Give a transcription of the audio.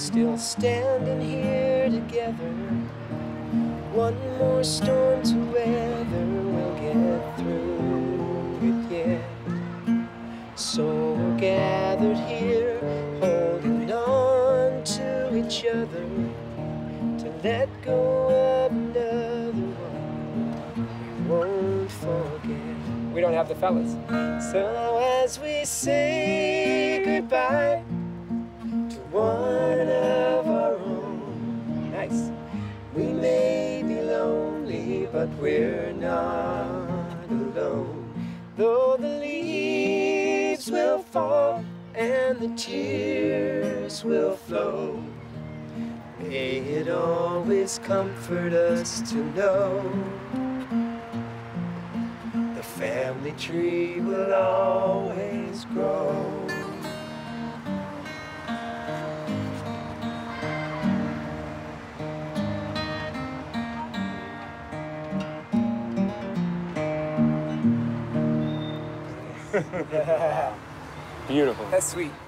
still standing here together. One more storm to weather, we'll get through it, yeah. So we're gathered here, holding on to each other, to let go of another one we won't forget. We don't have the fellas. So as we say goodbye to one of our own, nice. We may be lonely, but we're not alone. Though the leaves will fall and the tears will flow, may it always comfort us to know the family tree will always grow. Beautiful. That's sweet.